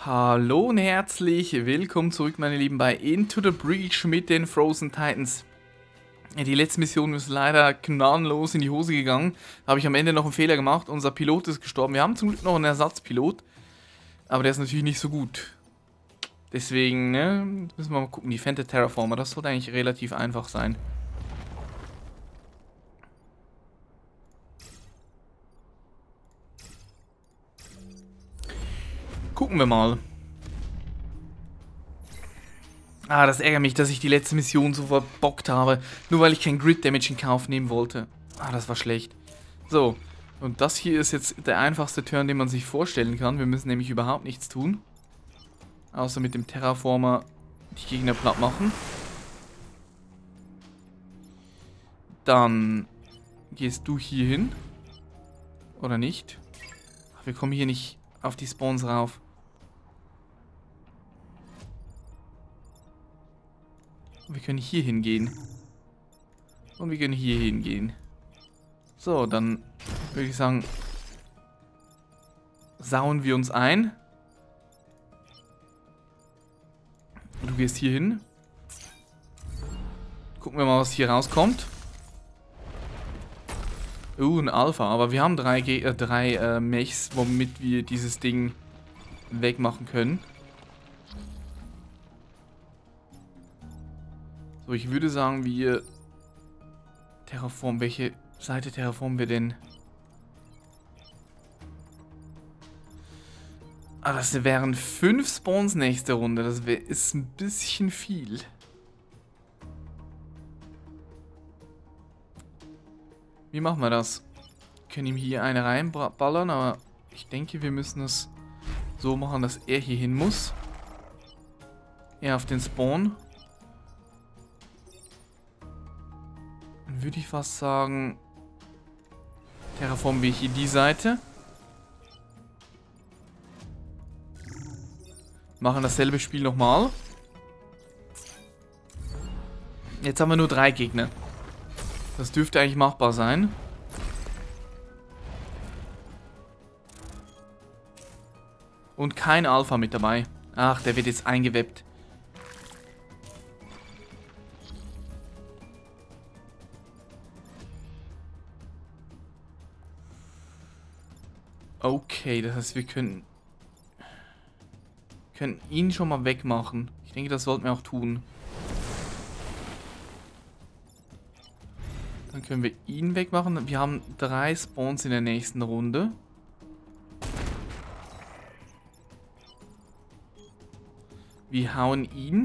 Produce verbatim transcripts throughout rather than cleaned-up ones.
Hallo und herzlich willkommen zurück, meine Lieben, bei Into the Breach mit den Frozen Titans. Die letzte Mission ist leider gnadenlos in die Hose gegangen. Da habe ich am Ende noch einen Fehler gemacht. Unser Pilot ist gestorben. Wir haben zum Glück noch einen Ersatzpilot. Aber der ist natürlich nicht so gut. Deswegen, ne, müssen wir mal gucken. Die Fente Terraformer, das sollte eigentlich relativ einfach sein. Gucken wir mal. Ah, das ärgert mich, dass ich die letzte Mission so verbockt habe. Nur weil ich kein Grid Damage in Kauf nehmen wollte. Ah, das war schlecht. So, und das hier ist jetzt der einfachste Turn, den man sich vorstellen kann. Wir müssen nämlich überhaupt nichts tun. Außer mit dem Terraformer die Gegner platt machen. Dann gehst du hier hin. Oder nicht? Ach, wir kommen hier nicht auf die Spawns rauf. Wir können hier hingehen. Und wir können hier hingehen. So, dann würde ich sagen, sauen wir uns ein. Du gehst hier hin. Gucken wir mal, was hier rauskommt. Uh, ein Alpha. Aber wir haben drei, Ge äh, drei äh, Mechs, womit wir dieses Ding wegmachen können. So, ich würde sagen, wir Terraform. Welche Seite terraformen wir denn? Ah, das wären fünf Spawns nächste Runde. Das wär, ist ein bisschen viel. Wie machen wir das? Wir können ihm hier eine reinballern, aber ich denke, wir müssen es so machen, dass er hier hin muss. Er auf den Spawn. Dann würde ich fast sagen, terraformen wir hier die Seite. Machen dasselbe Spiel nochmal. Jetzt haben wir nur drei Gegner. Das dürfte eigentlich machbar sein. Und kein Alpha mit dabei. Ach, der wird jetzt eingewebbt. Okay, das heißt, wir können, können ihn schon mal wegmachen. Ich denke, das sollten wir auch tun. Dann können wir ihn wegmachen. Wir haben drei Spawns in der nächsten Runde. Wir hauen ihn.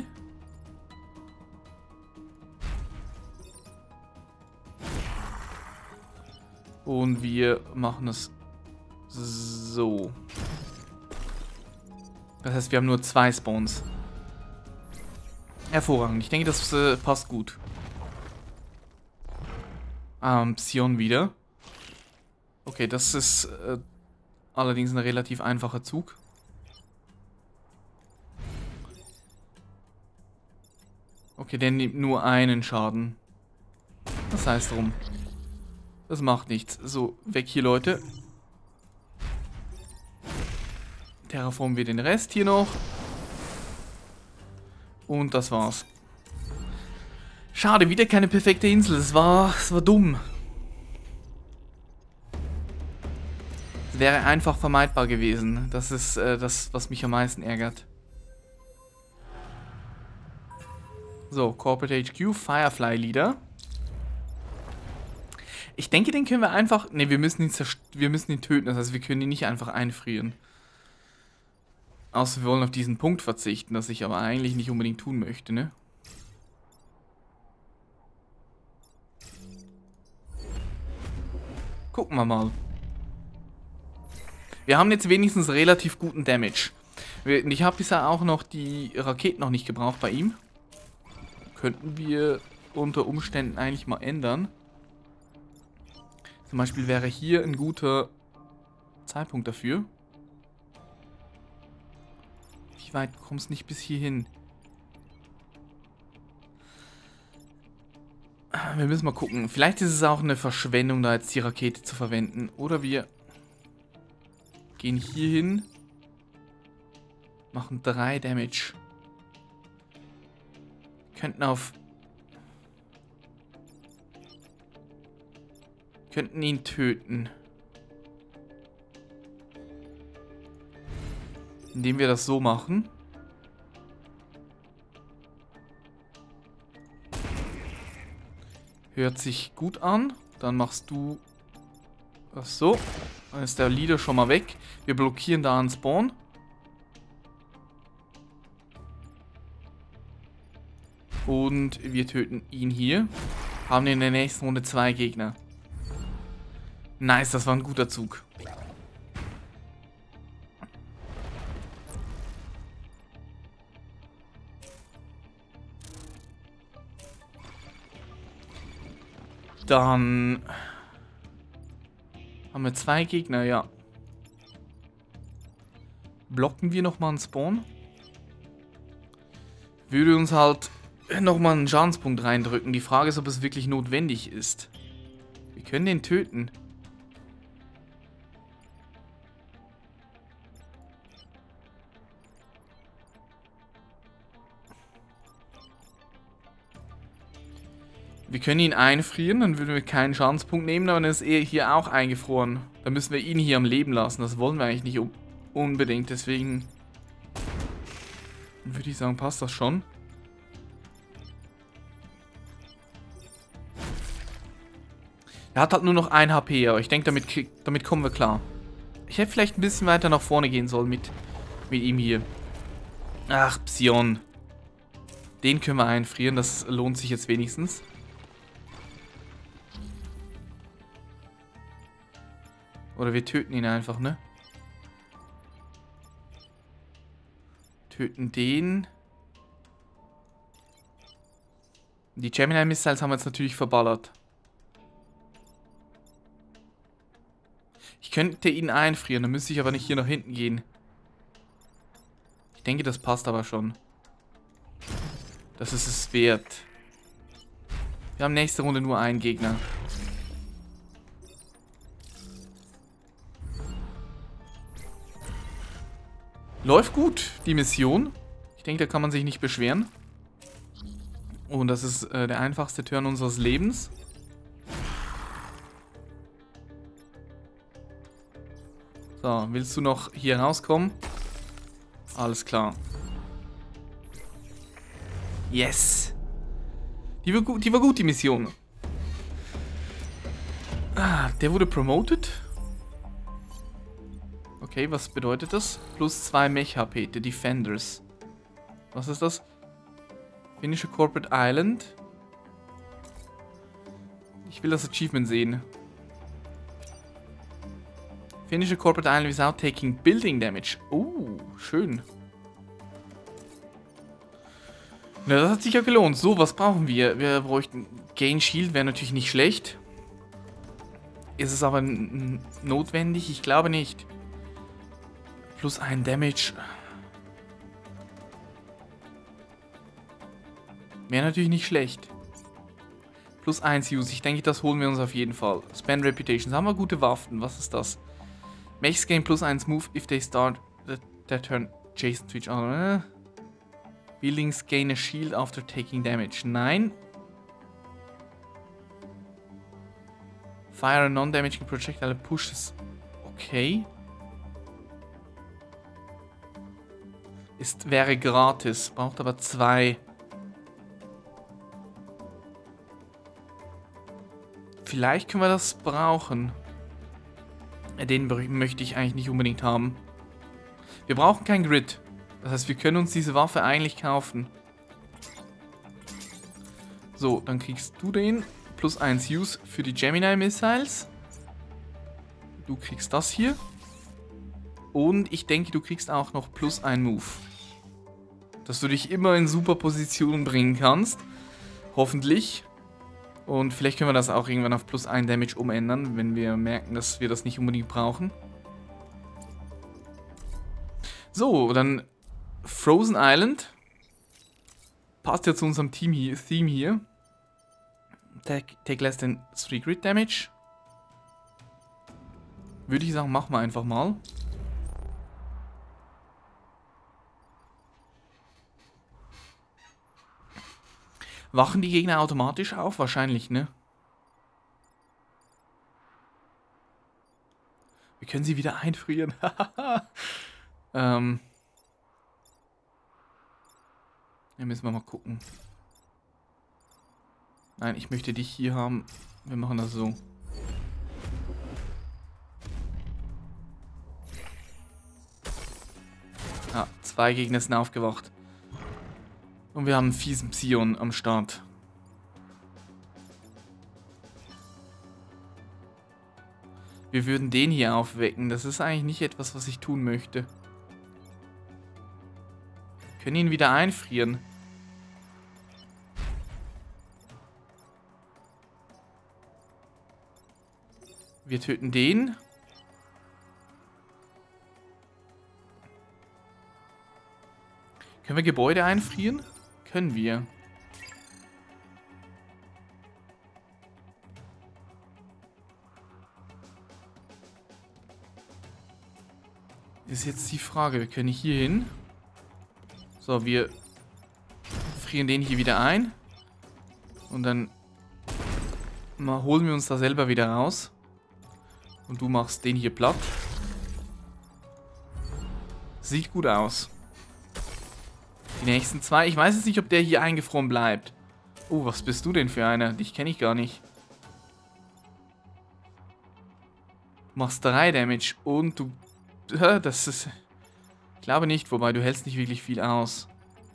Und wir machen es so. Das heißt, wir haben nur zwei Spawns. Hervorragend. Ich denke, das äh, passt gut. Ähm, Psion wieder. Okay, das ist äh, allerdings ein relativ einfacher Zug. Okay, der nimmt nur einen Schaden. Das heißt drum. Das macht nichts. So, weg hier, Leute. Terraformen wir den Rest hier noch. Und das war's. Schade, wieder keine perfekte Insel. Das war, das war dumm. Es wäre einfach vermeidbar gewesen. Das ist äh, das, was mich am meisten ärgert. So, Corporate H Q, Firefly Leader. Ich denke, den können wir einfach... Ne, wir müssen ihn wir müssen ihn töten. Das heißt, wir können ihn nicht einfach einfrieren. Außer wir wollen auf diesen Punkt verzichten, das ich aber eigentlich nicht unbedingt tun möchte, ne? Gucken wir mal. Wir haben jetzt wenigstens relativ guten Damage. Ich habe bisher auch noch die Raketen noch nicht gebraucht bei ihm. Könnten wir unter Umständen eigentlich mal ändern. Zum Beispiel wäre hier ein guter Zeitpunkt dafür. Wie weit kommst du nicht bis hierhin? Wir müssen mal gucken. Vielleicht ist es auch eine Verschwendung, da jetzt die Rakete zu verwenden. Oder wir gehen hier hin. Machen drei Damage. Könnten auf... Könnten ihn töten. Indem wir das so machen. Hört sich gut an. Dann machst du das so. Dann ist der Leader schon mal weg. Wir blockieren da einen Spawn. Und wir töten ihn hier. Haben in der nächsten Runde zwei Gegner. Nice, das war ein guter Zug. Dann haben wir zwei Gegner, ja. Blocken wir nochmal einen Spawn. Würde uns halt nochmal einen Schadenspunkt reindrücken. Die Frage ist, ob es wirklich notwendig ist. Wir können den töten. Wir können ihn einfrieren, dann würden wir keinen Schadenspunkt nehmen, aber dann ist er hier auch eingefroren. Dann müssen wir ihn hier am Leben lassen. Das wollen wir eigentlich nicht unbedingt, deswegen würde ich sagen, passt das schon. Er hat halt nur noch ein H P, aber ich denke, damit, damit kommen wir klar. Ich hätte vielleicht ein bisschen weiter nach vorne gehen sollen mit, mit ihm hier. Ach, Psion. Den können wir einfrieren, das lohnt sich jetzt wenigstens. Oder wir töten ihn einfach, ne? Töten den. Die Gemini Missiles haben wir jetzt natürlich verballert. Ich könnte ihn einfrieren, dann müsste ich aber nicht hier nach hinten gehen. Ich denke, das passt aber schon. Das ist es wert. Wir haben nächste Runde nur einen Gegner. Läuft gut, die Mission. Ich denke, da kann man sich nicht beschweren. Und das ist äh, der einfachste Turn unseres Lebens. So, willst du noch hier rauskommen? Alles klar. Yes! Die war gut, die war gut, die Mission. Ah, der wurde promoted. Okay, was bedeutet das? Plus zwei Mech-H P, die Defenders. Was ist das? Finish a Corporate Island. Ich will das Achievement sehen. Finish a Corporate Island without taking Building Damage. Oh, schön. Na, das hat sich ja gelohnt. So, was brauchen wir? Wir bräuchten Gain Shield, wäre natürlich nicht schlecht. Ist es aber notwendig? Ich glaube nicht. Plus ein Damage. Wäre natürlich nicht schlecht. Plus eins Use. Ich denke, das holen wir uns auf jeden Fall. Spend Reputations. Haben wir gute Waffen. Was ist das? Makes gain plus eins Move if they start the, their turn adjacent to each other. Buildings gain a shield after taking damage. Nein. Fire a non-damaging projectile pushes. Okay. Ist, wäre gratis. Braucht aber zwei. Vielleicht können wir das brauchen. Den möchte ich eigentlich nicht unbedingt haben. Wir brauchen kein Grid. Das heißt, wir können uns diese Waffe eigentlich kaufen. So, dann kriegst du den. Plus eins Use für die Gemini Missiles. Du kriegst das hier. Und ich denke, du kriegst auch noch plus ein Move. Dass du dich immer in super Positionen bringen kannst. Hoffentlich. Und vielleicht können wir das auch irgendwann auf plus ein Damage umändern, wenn wir merken, dass wir das nicht unbedingt brauchen. So, dann Frozen Island. Passt ja zu unserem Team hier, Theme hier. Take, take less than three Grid Damage. Würde ich sagen, machen wir einfach mal. Wachen die Gegner automatisch auf? Wahrscheinlich, ne? Wir können sie wieder einfrieren. ähm. Ja, müssen wir mal gucken. Nein, ich möchte dich hier haben. Wir machen das so. Ah, zwei Gegner sind aufgewacht. Und wir haben einen fiesen Psion am Start. Wir würden den hier aufwecken. Das ist eigentlich nicht etwas, was ich tun möchte. Wir können ihn wieder einfrieren. Wir töten den. Können wir Gebäude einfrieren? Können wir. Ist jetzt die Frage. Wir können hier hin. So, wir frieren den hier wieder ein. Und dann mal holen wir uns da selber wieder raus. Und du machst den hier platt. Sieht gut aus. Die nächsten zwei. Ich weiß jetzt nicht, ob der hier eingefroren bleibt. Oh, was bist du denn für einer? Dich kenne ich gar nicht. Du machst drei Damage und du... Das ist... Ich glaube nicht, wobei du hältst nicht wirklich viel aus.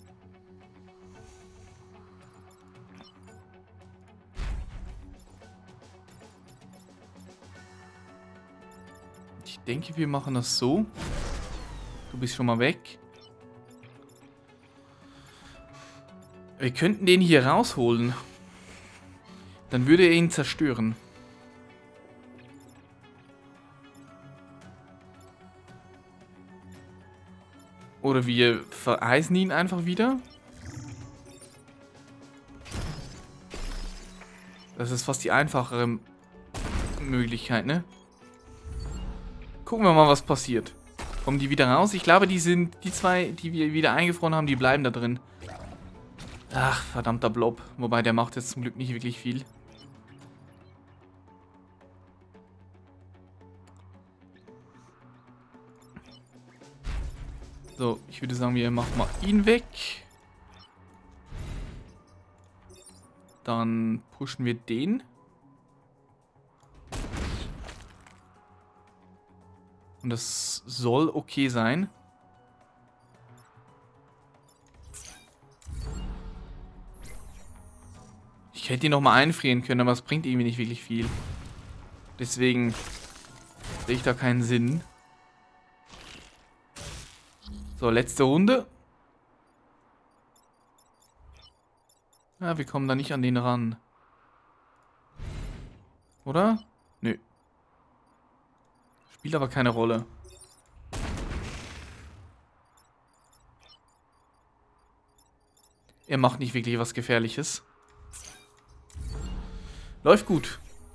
Ich denke, wir machen das so. Du bist schon mal weg. Wir könnten den hier rausholen. Dann würde er ihn zerstören. Oder wir vereisen ihn einfach wieder. Das ist fast die einfachere Möglichkeit, ne? Gucken wir mal, was passiert. Kommen die wieder raus? Ich glaube, die sind, die zwei, die wir wieder eingefroren haben, die bleiben da drin. Ach, verdammter Blob. Wobei, der macht jetzt zum Glück nicht wirklich viel. So, ich würde sagen, wir machen mal ihn weg. Dann pushen wir den. Und das soll okay sein. Ich hätte ihn nochmal einfrieren können, aber es bringt irgendwie nicht wirklich viel. Deswegen sehe ich da keinen Sinn. So, letzte Runde. Ja, wir kommen da nicht an den ran. Oder? Nö. Spielt aber keine Rolle. Er macht nicht wirklich was Gefährliches. Läuft gut.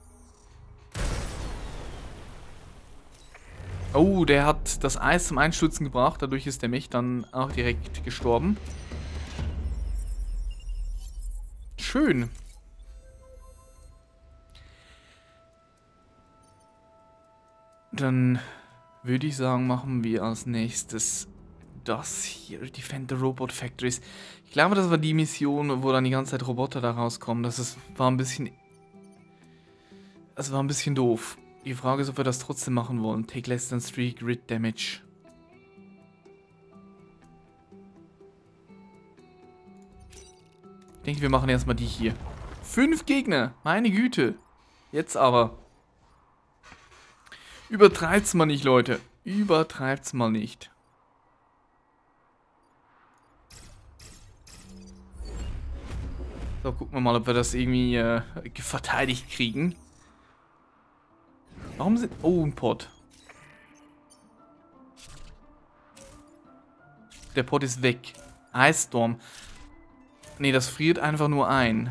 Oh, der hat das Eis zum Einstürzen gebracht. Dadurch ist der Mech dann auch direkt gestorben. Schön. Dann würde ich sagen, machen wir als nächstes das hier. Defend the Robot Factories. Ich glaube, das war die Mission, wo dann die ganze Zeit Roboter da rauskommen. Das ist, war ein bisschen... Das war ein bisschen doof. Die Frage ist, ob wir das trotzdem machen wollen. Take less than three Grid Damage. Ich denke, wir machen erstmal die hier. Fünf Gegner! Meine Güte! Jetzt aber. Übertreibt's mal nicht, Leute. Übertreibt's mal nicht. So, gucken wir mal, ob wir das irgendwie äh, verteidigt kriegen. Warum sind... Oh, ein Pot. Der Pot ist weg. Ice Storm. Nee, das friert einfach nur ein.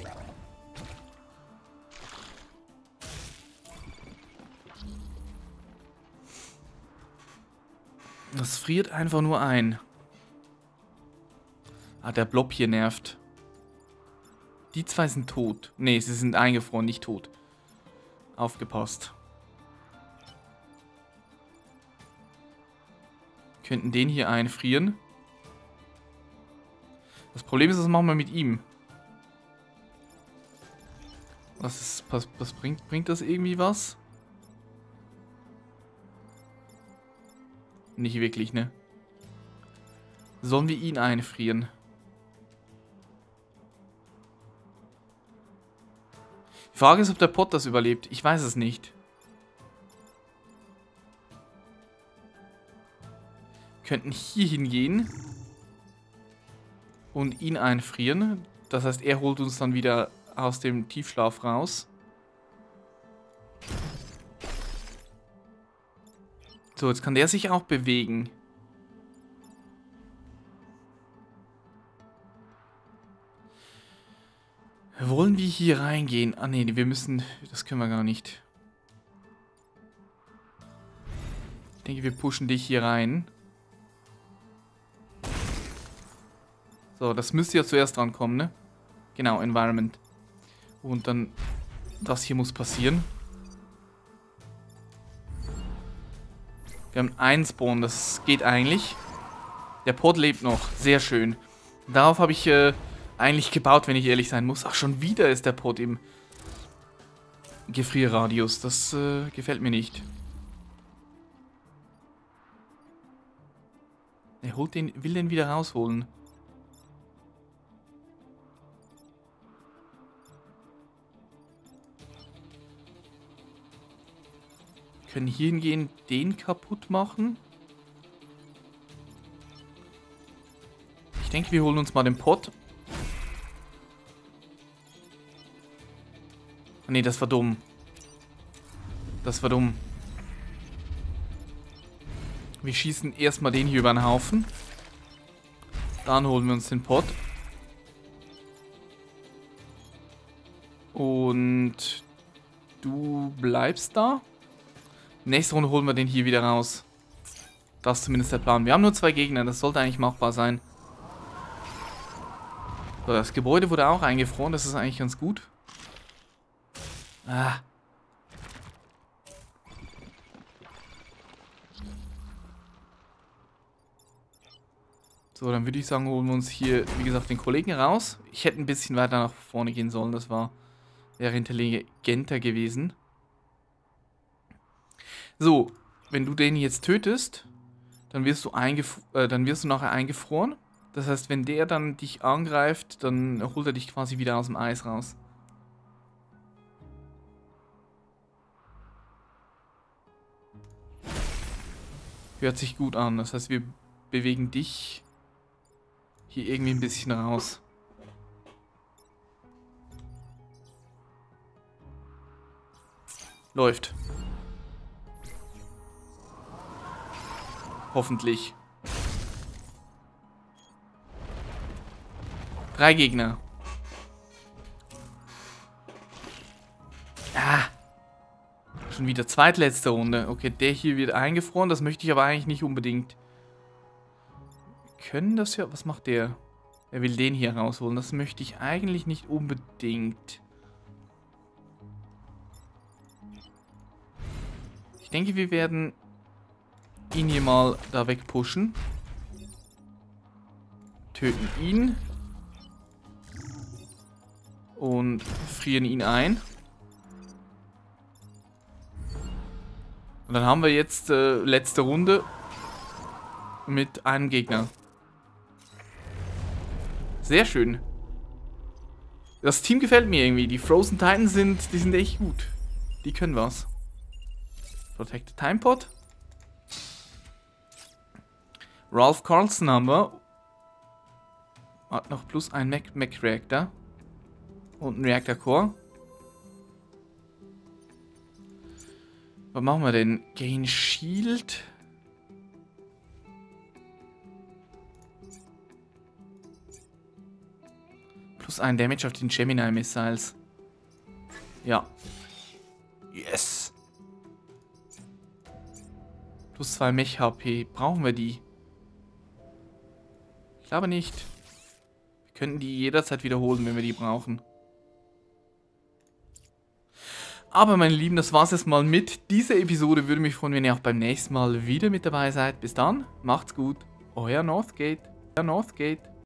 Das friert einfach nur ein. Ah, der Blob hier nervt. Die zwei sind tot. Ne, sie sind eingefroren, nicht tot. Aufgepasst. Wir könnten den hier einfrieren. Das Problem ist, was machen wir mit ihm? Was, ist, was, was bringt, bringt das irgendwie was? Nicht wirklich, ne? Sollen wir ihn einfrieren? Die Frage ist, ob der Pot das überlebt. Ich weiß es nicht. Wir könnten hier hingehen und ihn einfrieren. Das heißt, er holt uns dann wieder aus dem Tiefschlaf raus. So, jetzt kann der sich auch bewegen. Wollen wir hier reingehen? Ah ne, wir müssen... Das können wir gar nicht. Ich denke, wir pushen dich hier rein. So, das müsste ja zuerst dran kommen, ne? Genau, Environment. Und dann... Das hier muss passieren. Wir haben einen Spawn, das geht eigentlich. Der Pod lebt noch, sehr schön. Darauf habe ich äh, eigentlich gebaut, wenn ich ehrlich sein muss. Ach, schon wieder ist der Pod im Gefrierradius. Das äh, gefällt mir nicht. Er holt den, will den wieder rausholen. Wir können hier hingehen, den kaputt machen. Ich denke, wir holen uns mal den Pot. Ne, das war dumm. Das war dumm. Wir schießen erstmal den hier über den Haufen. Dann holen wir uns den Pot. Und du bleibst da. Nächste Runde holen wir den hier wieder raus. Das ist zumindest der Plan. Wir haben nur zwei Gegner, das sollte eigentlich machbar sein. So, das Gebäude wurde auch eingefroren, das ist eigentlich ganz gut. Ah. So, dann würde ich sagen, holen wir uns hier, wie gesagt, den Kollegen raus. Ich hätte ein bisschen weiter nach vorne gehen sollen, das war, wäre intelligenter gewesen. So, wenn du den jetzt tötest, dann wirst du, eingef äh, dann wirst du nachher eingefroren. Das heißt, wenn der dann dich angreift, dann holt er dich quasi wieder aus dem Eis raus. Hört sich gut an. Das heißt, wir bewegen dich hier irgendwie ein bisschen raus. Läuft. Hoffentlich. Drei Gegner. Ah. Schon wieder zweitletzte Runde. Okay, der hier wird eingefroren. Das möchte ich aber eigentlich nicht unbedingt. Wir können das ja... Was macht der? Er will den hier rausholen. Das möchte ich eigentlich nicht unbedingt. Ich denke, wir werden ihn hier mal da wegpushen. Töten ihn. Und frieren ihn ein. Und dann haben wir jetzt äh, letzte Runde mit einem Gegner. Sehr schön. Das Team gefällt mir irgendwie. Die Frozen Titans sind, die sind echt gut. Die können was. Protected Time Pod. Ralph Carlson haben wir. Hat noch plus ein Mac, Mac Reactor. Und ein Reactor Core. Was machen wir denn? Gain Shield. Plus ein Damage auf den Gemini Missiles. Ja. Yes. Plus zwei Mech H P. Brauchen wir die? Ich glaube nicht. Wir könnten die jederzeit wiederholen, wenn wir die brauchen. Aber meine Lieben, das war's jetzt mal mit dieser Episode. Würde mich freuen, wenn ihr auch beim nächsten Mal wieder mit dabei seid. Bis dann, macht's gut. Euer Northgate. Euer Northgate.